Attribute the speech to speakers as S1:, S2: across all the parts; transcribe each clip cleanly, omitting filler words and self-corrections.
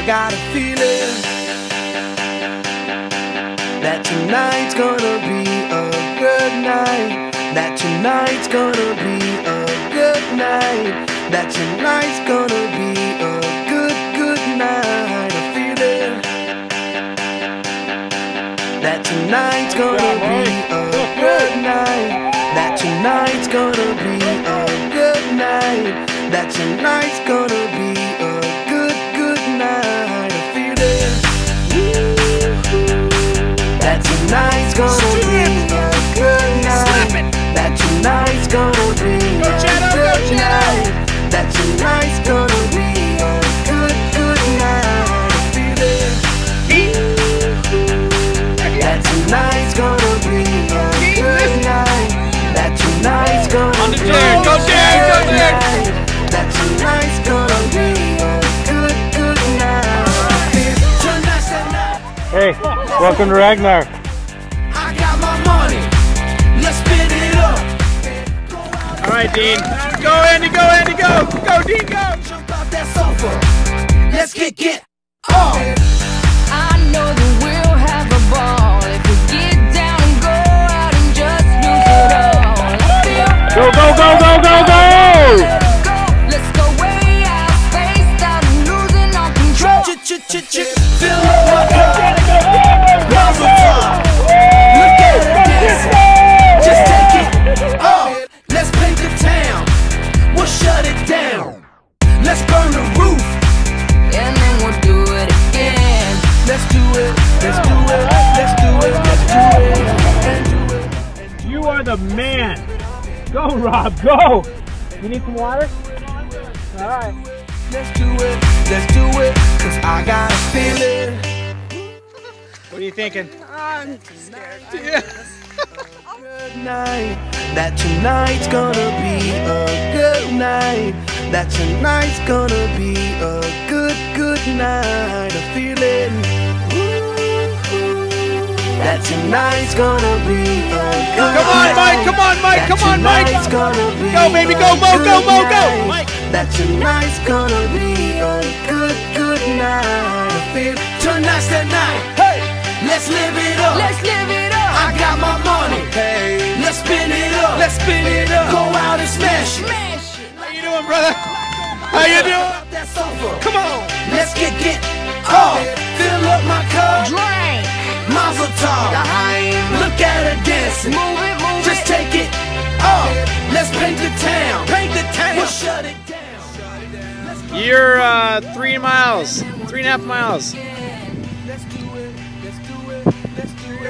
S1: got a feeling that tonight's gonna be a good night. That tonight's gonna be a good night. That tonight's gonna be a good night. A feeling that tonight's gonna be a good night. That tonight's gonna be a good night. That tonight's gonna be a good night. A feeling that tonight's gonna be a good night. That tonight's gonna be a good night. That tonight's gonna be a good night. A feeling that tonight's gonna be a good night. That tonight's gonna be a good night. That tonight's gonna be a good night. Tonight's the night.
S2: Hey, welcome to Ragnar.
S1: I got my money. Let's spin it up.
S2: All right, Dean. Go, Andy, go, Andy, go. Go, Dean, go.
S1: Jump out that sofa. Let's get off.
S3: I know that we'll have a ball if we get down and go out and just lose it all.
S2: Go, go, go, go, go, go!
S3: Let's go way out, spaced out and losing all control.
S1: Fill up my cup. Mazel tov. Look at it dancing. Just take it off. Let's paint the town. We'll shut it down. Let's burn the roof.
S3: And then we'll do it again.
S1: Let's do it. Let's do it. Let's do it. Let's do it. And do it.
S2: You are the man. Go, Rob, go. You need some water? All right.
S1: Let's do it. Let's do it. Cause I got a feeling.
S2: What are you thinking?
S3: I'm scared.
S1: Good night. That tonight's gonna be a good night. That tonight's gonna be a good night. A feeling that tonight's gonna be a good
S2: Come on, Mike, come on, Mike, come on, Mike. Go, baby, go, Mo, go, Mo, go. Mike.
S1: That tonight's gonna be a good night. A feeling tonight's the night. Hey, let's live it up.
S3: Let's live it up.
S1: I got my money. Hey, let's spin it up. Let's spin it up. Go out and smash it.
S3: Smash it.
S2: How you doing, brother? How you doing?
S1: That sofa.
S2: Come on.
S1: Let's get off. Fill up my cup.
S3: Drink.
S1: Mazel tov. Look at her dancing.
S3: Move it, move
S1: Just
S3: it.
S1: take it off. Let's paint the town. Paint the town. We'll shut it down.
S2: You're 3 miles, 3.5 miles.
S1: Let's do it. Let's do it. Let's do it.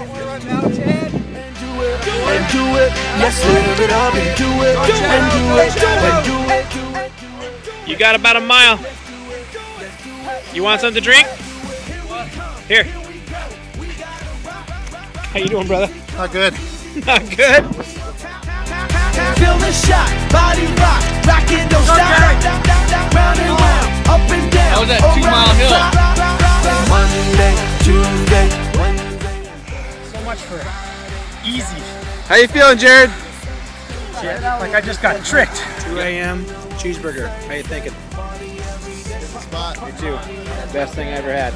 S1: And do it. Let's live it up and do it. And do it. And do it.
S2: You got about a mile. You want something to drink? Here. How you doing, brother?
S4: Not good.
S2: Not good?
S1: Feel the shot, body rock, rockin', don't stop. Round and round, up and down.
S5: That was that 2 mile hill.
S1: Monday, Tuesday, Wednesday.
S2: So much for easy. How you feeling, Jared? Like I just got tricked. 2 a.m. cheeseburger. How you thinking?
S4: Spot.
S2: Me too. Best thing I ever had.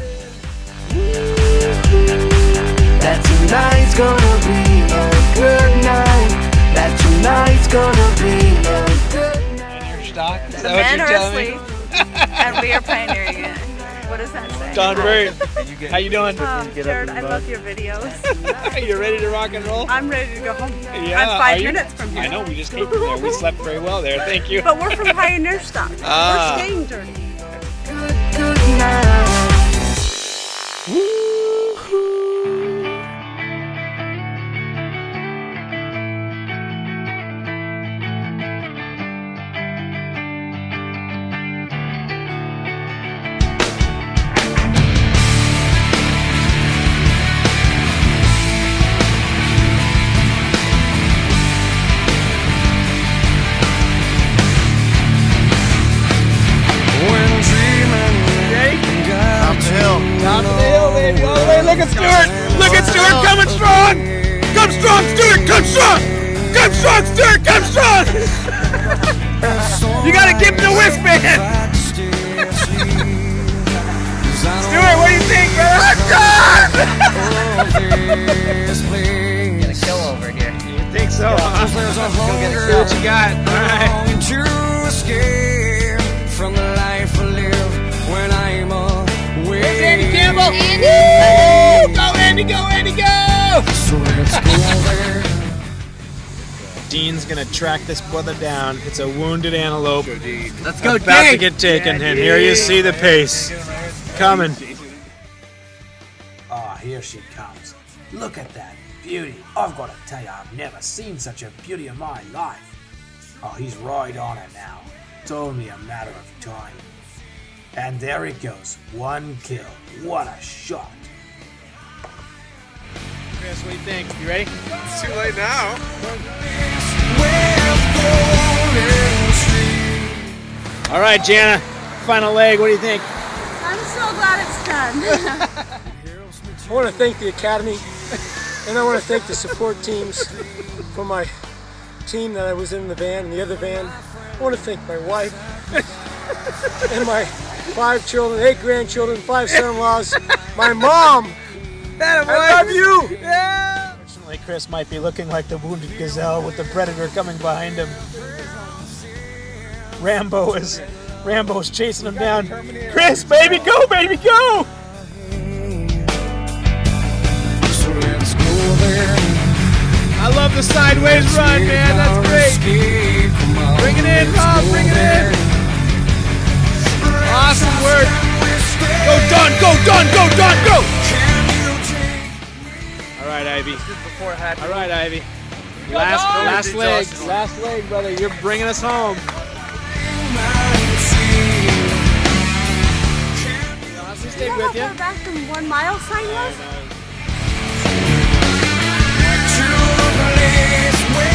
S1: That tonight's gonna be a good night. That tonight's gonna be a good night.
S2: Your stock? Is
S6: The
S2: that what
S6: men
S2: you're
S6: are
S2: telling me?
S6: asleep, and we are pioneering it. What does that say?
S2: Don Bird. How you doing?
S6: Oh, Jared, I love your videos.
S2: You ready to rock and roll?
S6: I'm ready to go home.
S2: Yeah,
S6: I'm
S2: are
S6: 5
S2: you?
S6: minutes from here.
S2: I know, we just came from there. We slept very well there. Thank you.
S6: But we're from Pioneer Stock.
S2: Ah.
S6: We're staying dirty.
S1: Good night.
S2: Look at Stuart! Look at Stuart coming strong! Come strong, Stuart! Come strong! Come strong, Stuart! Come strong! You gotta give him the wristband! See what you got. All right.
S1: To escape from the life I live when I'm away.
S2: Here's Andy Campbell. Woo! Go, Andy, go, Andy, go!
S1: So let's go there.
S2: Dean's gonna track this brother down. It's a wounded antelope.
S5: Let's go,
S2: about to get taken, and here you see the pace coming.
S7: Ah, here she comes. Look at that beauty. I've got to tell you, I've never seen such a beauty in my life. Oh, he's right on it now. It's only a matter of time. And there it goes. One kill. What a shot.
S2: Chris, what do you think? You ready?
S4: It's too late now.
S2: All right, Jana. Final leg. What do you think?
S6: I'm so glad it's done.
S8: I want to thank the Academy, and I want to thank the support teams for my team that I was in the van and the other van. I want to thank my wife and my 5 children, 8 grandchildren, 5 son-in-laws, my mom. I love you.
S2: Yeah. Unfortunately, Chris might be looking like the wounded gazelle with the predator coming behind him. Rambo's chasing him down. Chris, baby, go, baby, go! I love the sideways run, man. That's great. Bring it in, Rob. Bring it in. Awesome work. Go, Don. Go, Don. Go, Don. Go. All right, Ivy. All right, Ivy. Last leg. Last leg, brother. You're bringing us home. Austin stayed with you.
S6: Go back from 1 mile sign was?
S1: To the place where